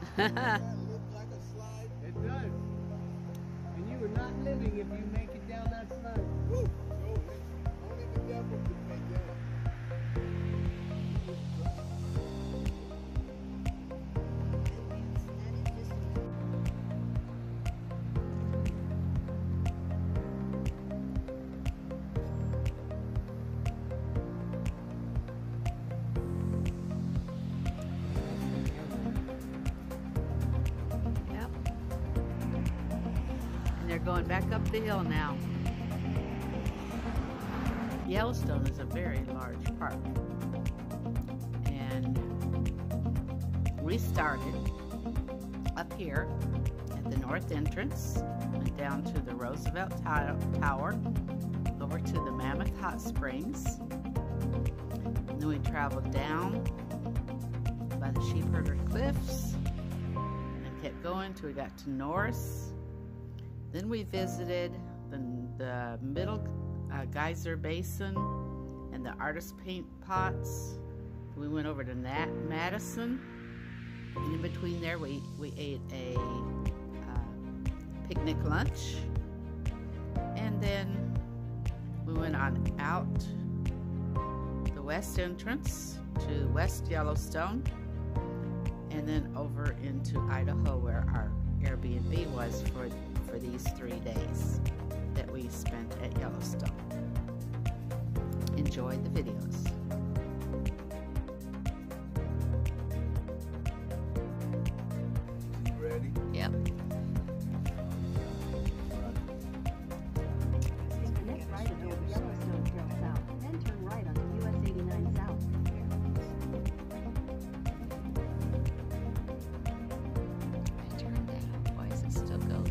looks like a slide. It does. And you are not living if you make it down that slide. Woo! Only the devil could make that. They're going back up the hill now. Yellowstone is a very large park. And we started up here at the north entrance, went down to the Roosevelt Tower, over to the Mammoth Hot Springs. And then we traveled down by the Sheepherder Cliffs and kept going till we got to Norris. Then we visited the Middle Geyser Basin and the artist paint pots. We went over to Madison. And in between there, we ate a picnic lunch. And then we went on out the west entrance to West Yellowstone. And then over into Idaho, where our Airbnb was for these 3 days that we spent at Yellowstone. Enjoy the videos. You ready? Yep. Next right at Old Yellowstone Trail South, then turn right onto US 89 South. Turn that up. Why is it still going?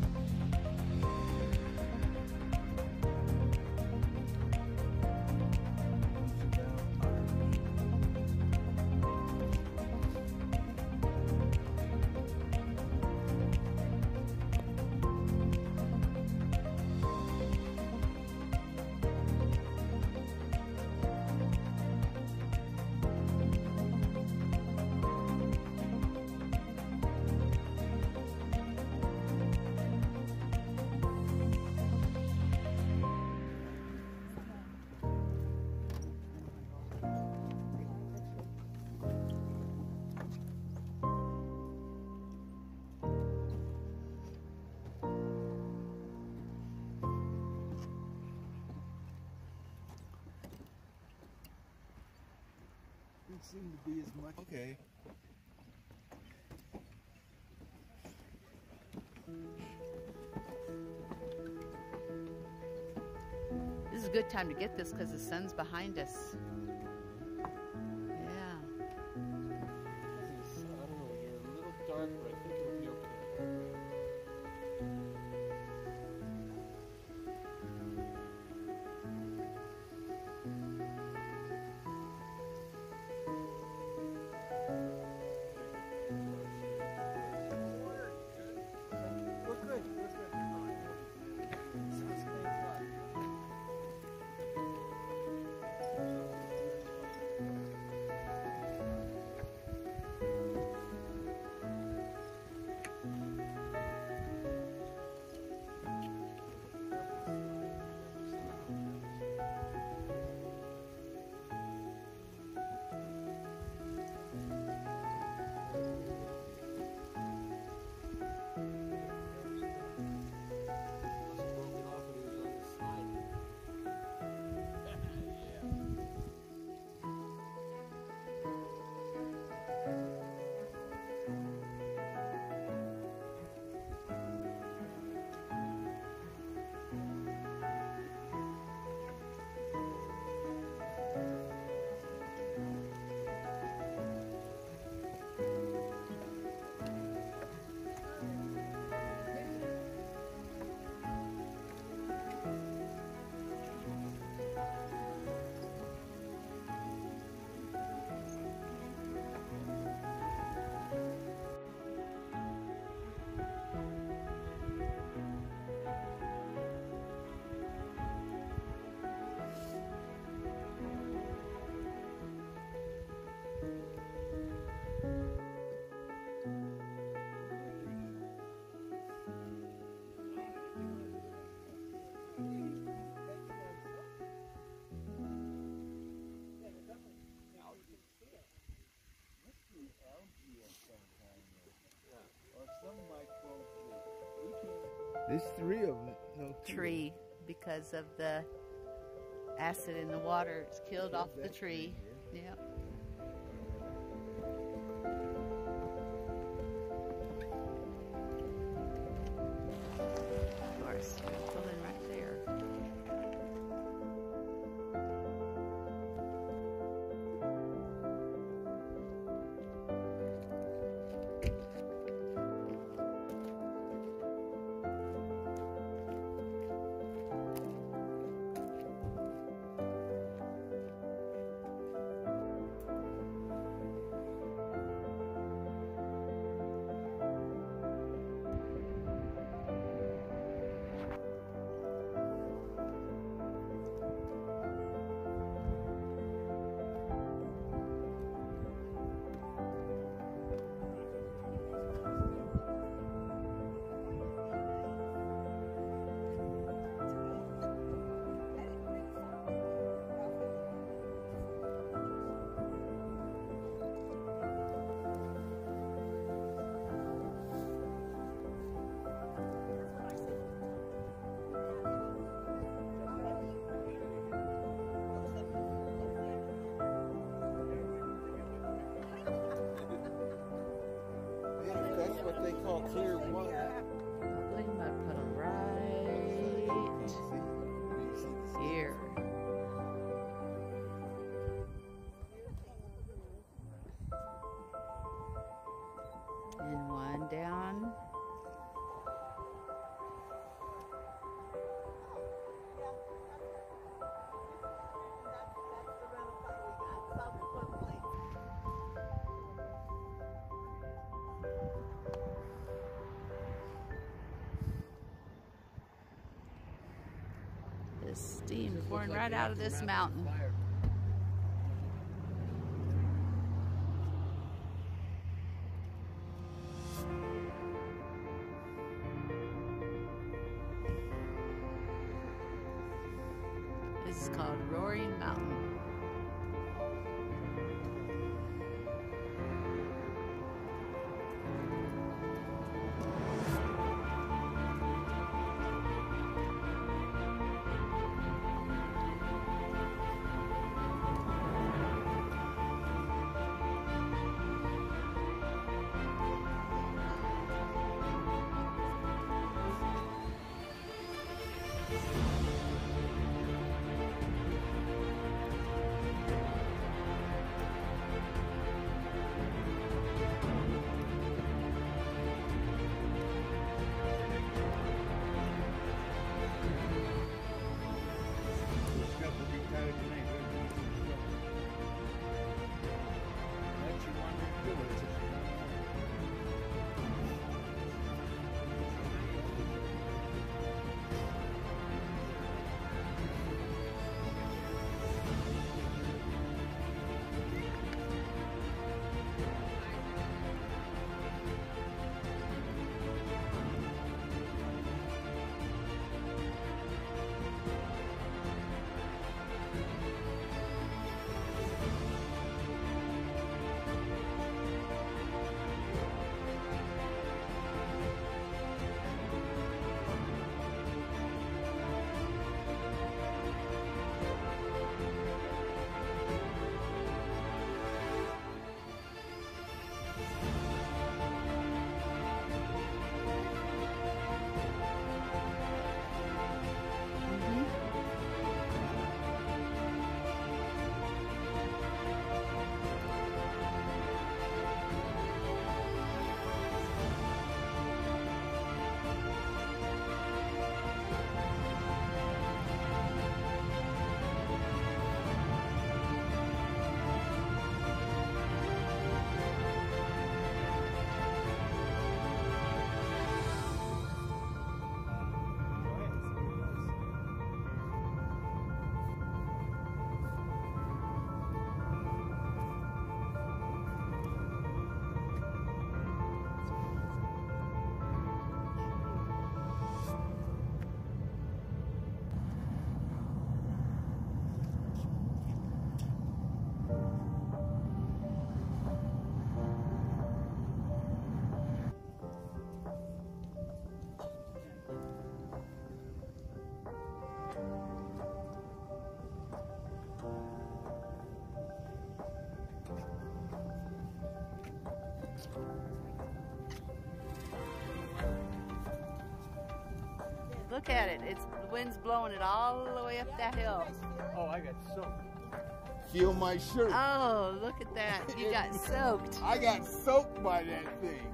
Didn't seem to be as much. Okay. This is a good time to get this because the sun's behind us. Yeah. I don't know, you're a little dark, but I think it'll be okay. We're good. We're good. There's 3 of them. No, 2 tree because of the acid in the water. It's killed off the tree. Yep. Of course, pulling right there. That's what they call clear water. Bubbly mud puddle right here. And one down. This steam pouring right out of this mountain. This is called Roaring Mountain. Look at it. The wind's blowing it all the way up that hill. Oh, I got soaked. Feel my shirt. Oh, look at that. You got soaked. I got soaked by that thing.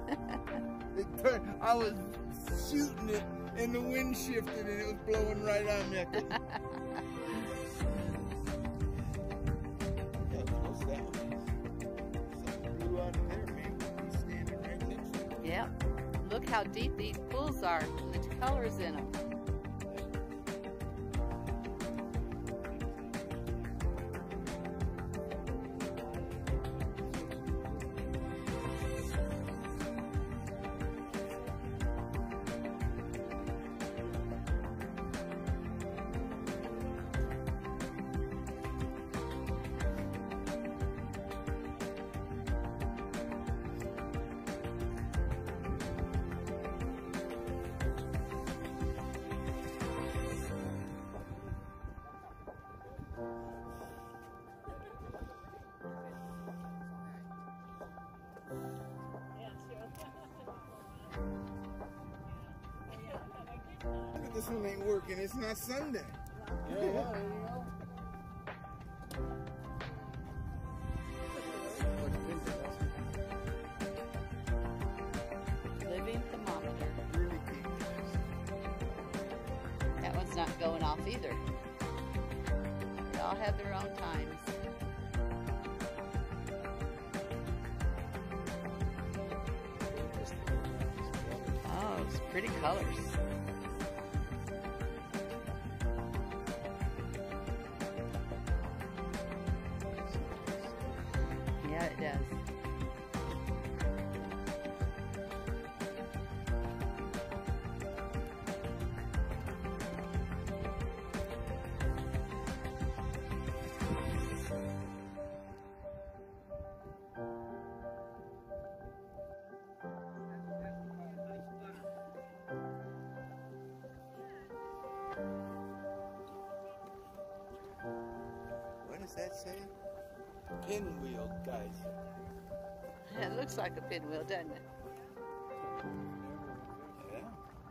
I was shooting it and the wind shifted and it was blowing right on me. Yeah, close that one. Something blew out of there, man. He's standing right next to it. Yep. Look how deep these pools are. The colors in them. This one ain't working. It's not Sunday. Yeah, there you go. Living thermometer. Really keep That one's not going off either. They all have their own times. Oh, it's pretty colors. Yeah, it does. What does that say? Pinwheel, guys. It looks like a pinwheel, doesn't it? Yeah.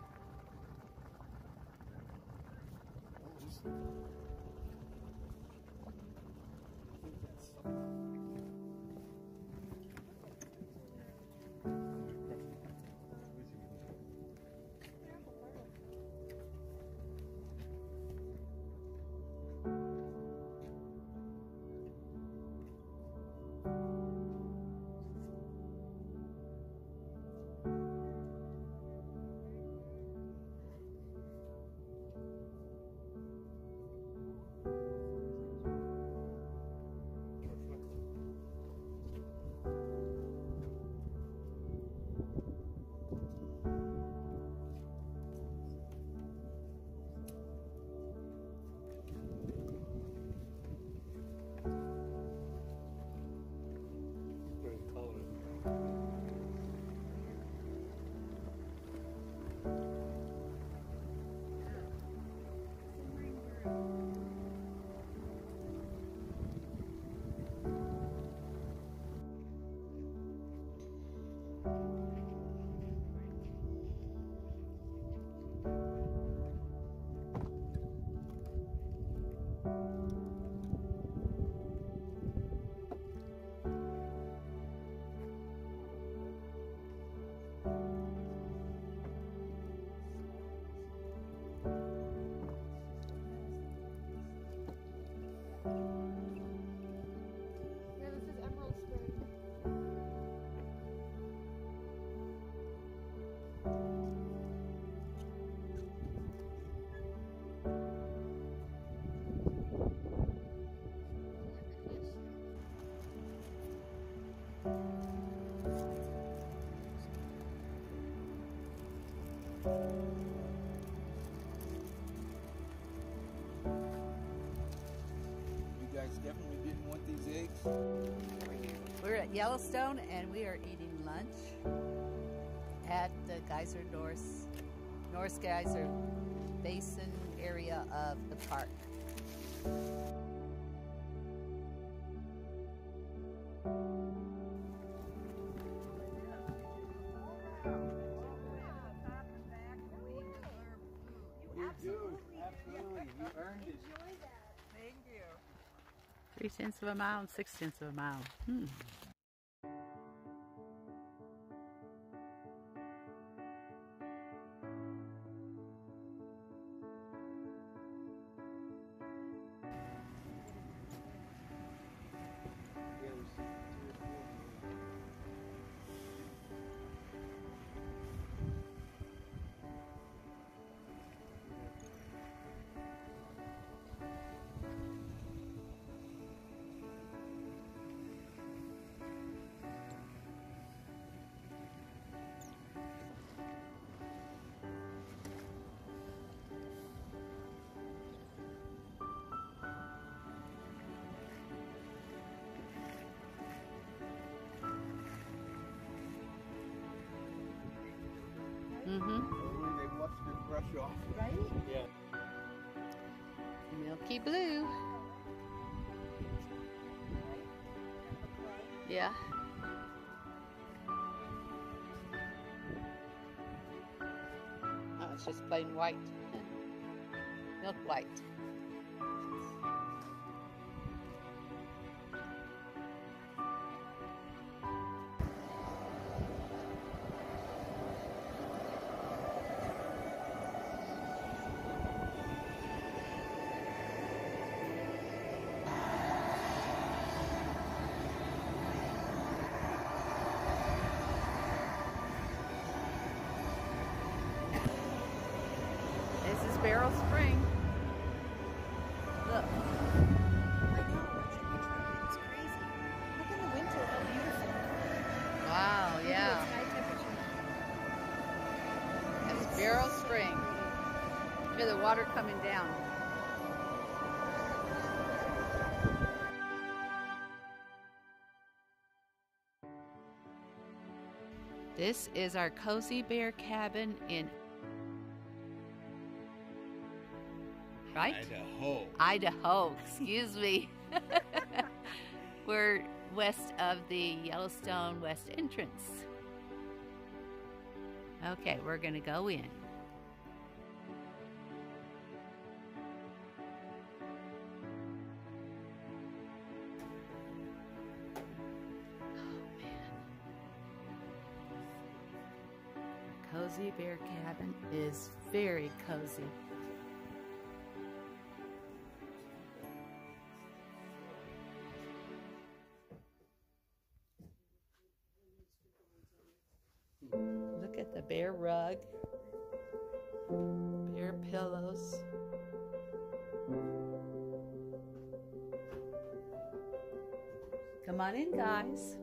You guys definitely didn't want these eggs. We're at Yellowstone and we are eating lunch at the Norris Geyser Basin area of the park. 3/10 of a mile and 6/10 of a mile. When they wash the brush off. Right? Yeah. Milky blue. Yeah. Oh, it's just plain white. Milk white. This is Barrel Spring. Look. I know, it's crazy. Look in the winter, how beautiful. Wow, yeah. It's high temperature. That's Barrel Spring. Look at the water coming down. This is our Cozy Bear cabin in Idaho, excuse me. We're west of the Yellowstone West entrance. Okay, we're gonna go in. Oh man. Cozy Bear cabin is very cozy. Look at the bear rug, bear pillows. Come on in, guys.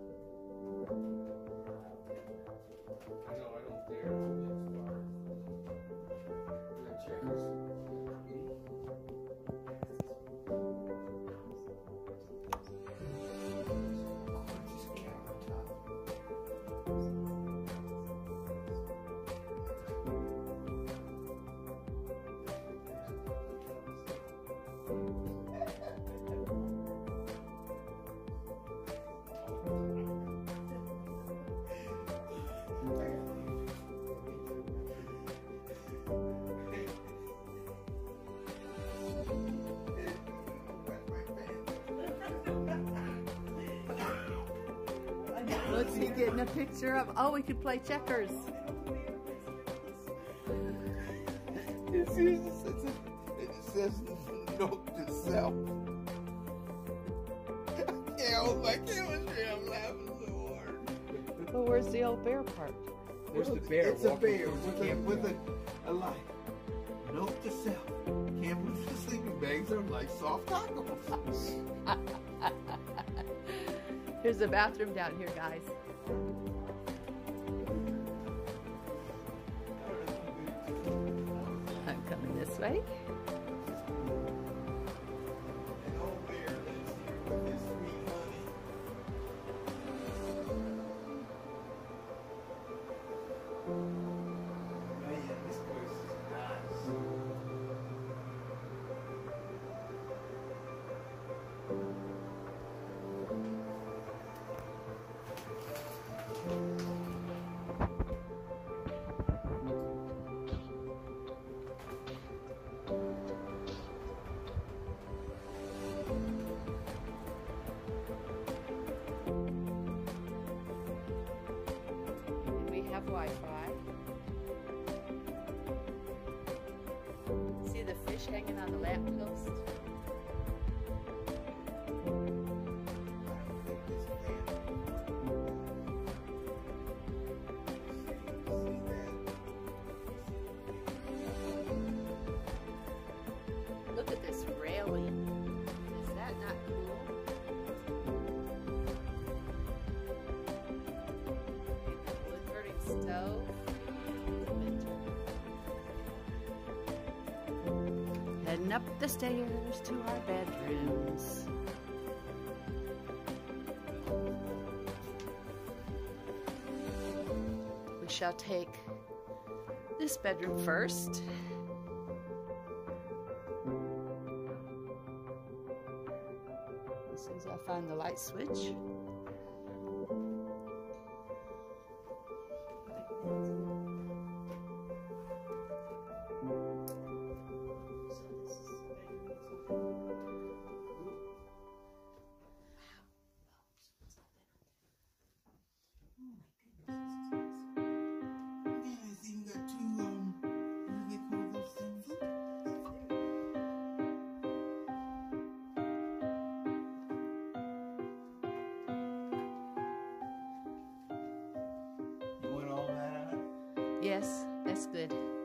I know, I don't dare go this far. The checkers. What's he getting a picture of? Oh, we could play checkers. It says note to self. I can't hold my chemistry. I'm laughing so hard. Well, where's the old bear part? There's the bear. It's a walking bear towards the with campground. a light. Note to self. Can't move the sleeping bags are like soft tacos. Here's the bathroom down here, guys. I'm coming this way. An old bear lives here with his sweet honey. Man, this place is nice. have Wi-Fi. See the fish hanging on the lamppost? Look at this railing. Is that not cool? Wood burning stove. Heading up the stairs to our bedrooms. We shall take this bedroom first. As soon as I find the light switch. Yes, that's good.